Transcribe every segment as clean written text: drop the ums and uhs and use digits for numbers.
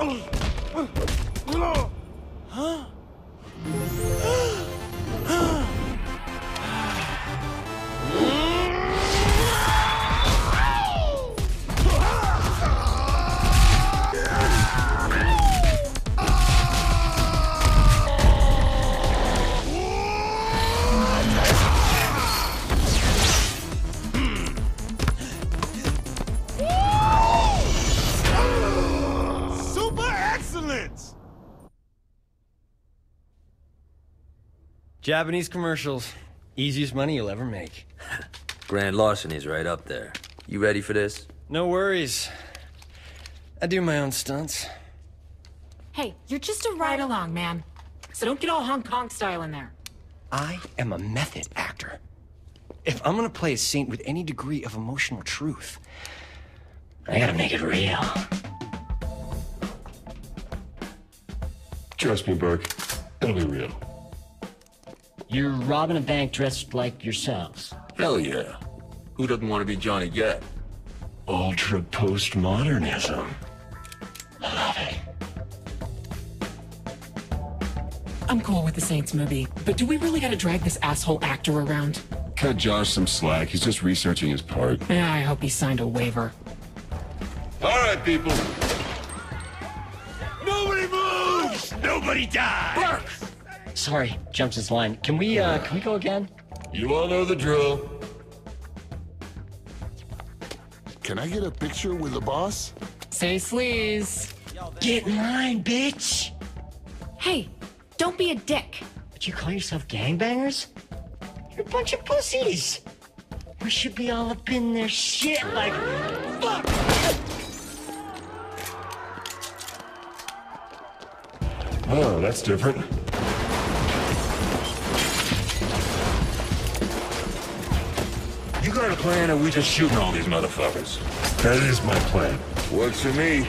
Huh? Japanese commercials. Easiest money you'll ever make. Grand larceny's right up there. You ready for this? No worries. I do my own stunts. Hey, you're just a ride-along, man. So don't get all Hong Kong style in there. I am a method actor. If I'm gonna play a saint with any degree of emotional truth, I gotta make it real. Trust me, Burke. It'll be real. You're robbing a bank dressed like yourselves. Hell yeah. Who doesn't want to be Johnny Gat? Ultra postmodernism. I love it. I'm cool with the Saints movie, but do we really gotta drag this asshole actor around? Cut Josh some slack. He's just researching his part. Yeah, I hope he signed a waiver. All right, people. Nobody moves! Nobody dies! Burke! Sorry, jumped his line. Can we go again? You all know the drill. Can I get a picture with the boss? Say sleaze. Get in line, bitch! Hey, don't be a dick. But you call yourself gangbangers? You're a bunch of pussies. We should be all up in their shit like... Fuck! Oh, that's different. You got a plan, or we just shooting all these motherfuckers? That is my plan. Works for me.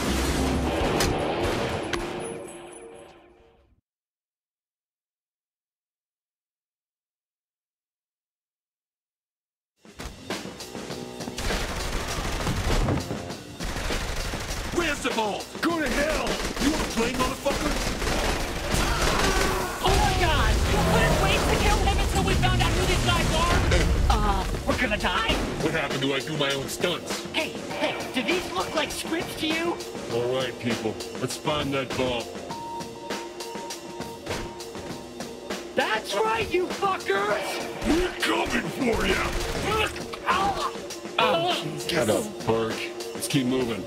Where's the ball? Go to hell! You wanna play, motherfucker? Oh my god! You couldn't wait to kill him until we found out who these guys are? We're gonna die? What happened to I do my own stunts? Hey, do these look like scripts to you? All right, people. Let's find that ball. That's right, you fuckers! We're coming for you! Oh, Jesus. Get up, Burke. Let's keep moving.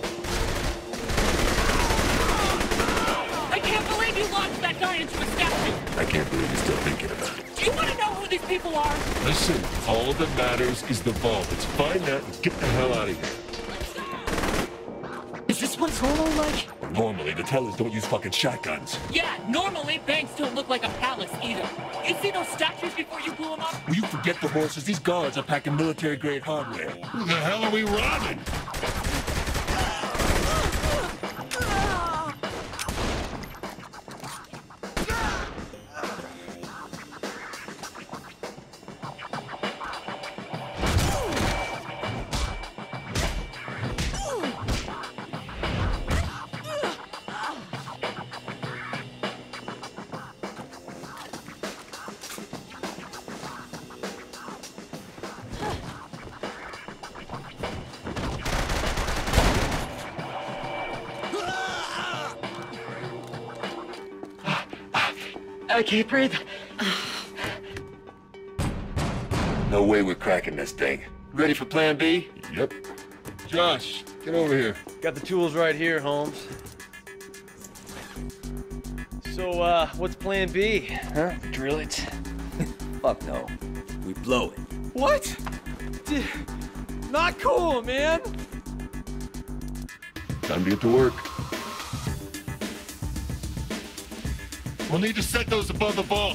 I can't believe you launched that guy into a statue! I can't believe you're still thinking about it. Do you want to know who these people are? Listen, all that matters is the vault. Let's find that and get the hell out of here. Is this what Zolo like? Normally, the tellers don't use fucking shotguns. Yeah, normally banks don't look like a palace either. You see those statues before you blew them up? Will you forget the horses? These guards are packing military-grade hardware. Who the hell are we robbing? I can't breathe. No way we're cracking this thing. Ready for plan B? Yep. Josh, get over here. Got the tools right here, Holmes. So, what's plan B? Huh? Drill it? Fuck no. We blow it. What? Not cool, man! Time to get to work. We'll need to set those above the vault.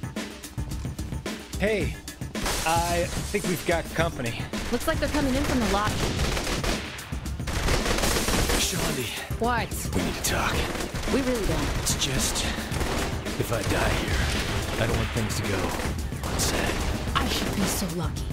Hey, I think we've got company. Looks like they're coming in from the lobby. Shaundi, What? we need to talk. We really don't. It's just, if I die here, I don't want things to go unsaid. I should be so lucky.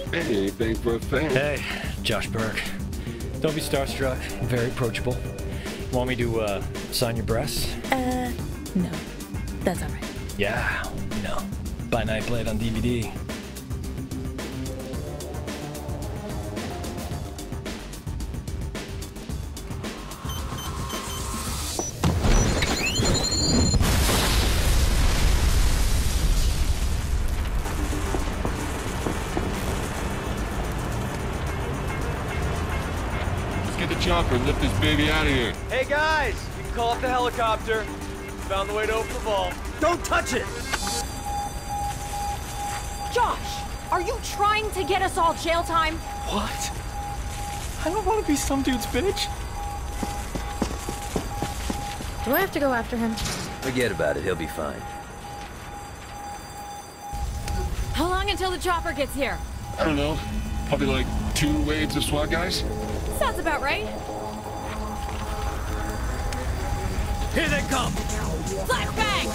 Hey, anything for a fan? Hey, Josh Burke. Don't be starstruck. Very approachable. Want me to sign your breasts? No. That's alright. Yeah, Buy Nightblade on DVD. Let's get the chopper and lift this baby out of here. Hey guys, you can call up the helicopter. Found the way to open the vault. Don't touch it! Josh, are you trying to get us all jail time? What? I don't want to be some dude's bitch. Do I have to go after him? Forget about it, he'll be fine. How long until the chopper gets here? I don't know. Probably like 2 waves of SWAT guys. Sounds about right. Here they come! Flashbang!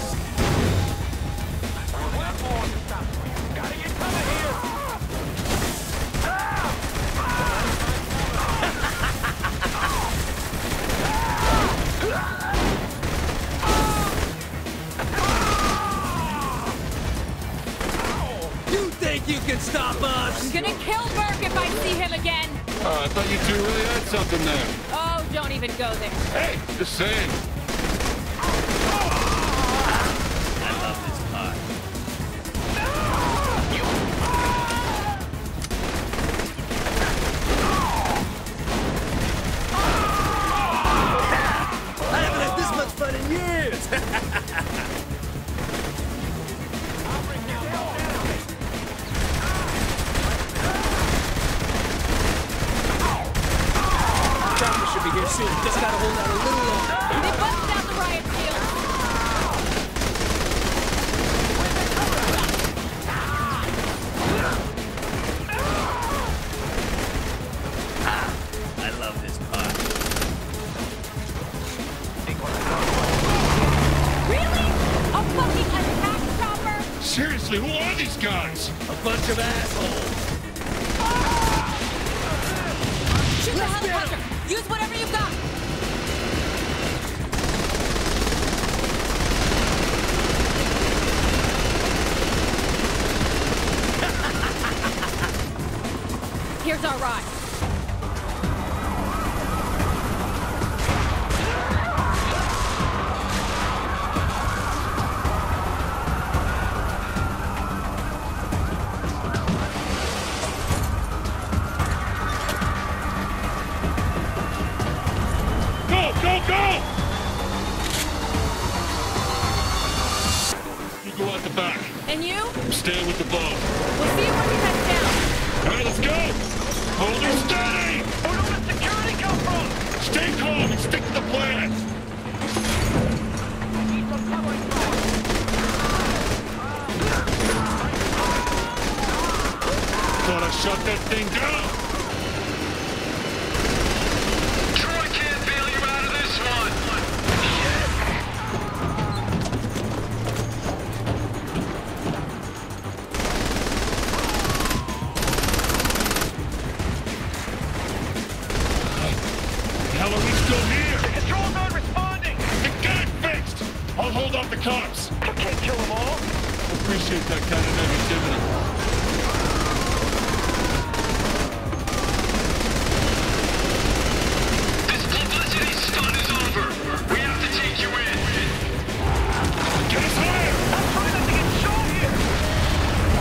You think you can stop us? I'm gonna kill Burke if I see him again. I thought you two really had something there. Oh, don't even go there. Hey, just saying. I haven't had this much fun in years! Chopper should be here soon. Just gotta hold out a little longer. They busted out the riot shield. I love this part. Really? A fucking attack chopper? Seriously, who are these guys? A bunch of assholes. Shoot the helicopter. Use whatever you've got. Here's our ride. Go, go, go! You go out the back. And you? I'm staying with the boat. We'll see you when we touch down. All right, let's go! Hold her steady! Where did the security come from? Stay calm and stick to the plan! Thought I shut that thing down! Troy can't bail you out of this one! The hell are we still here? The controls aren't responding! Then get it fixed! I'll hold off the cops! You can't kill them all! Appreciate that kind of negativity. This publicity stunt is over. We have to take you in. Get us higher! I'm trying not to get shot here!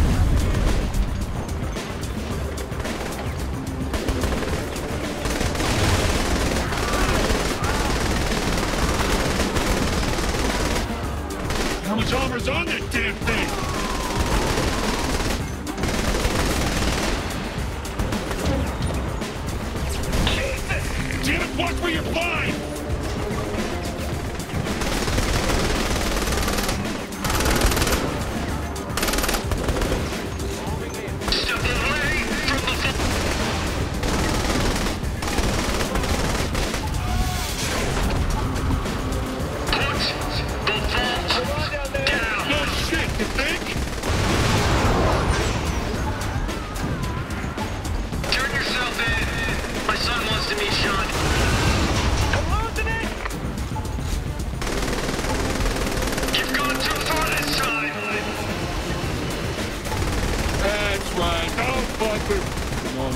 How much armor's on that damn thing? Damn it, watch where you're flying! Step away from the... Put the vault down! No shit, you think?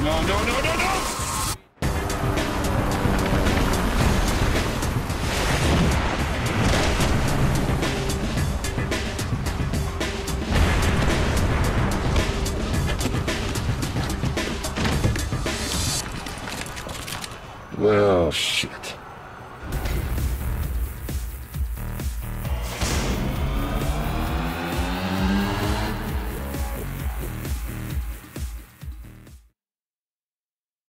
No, no, no, no, no!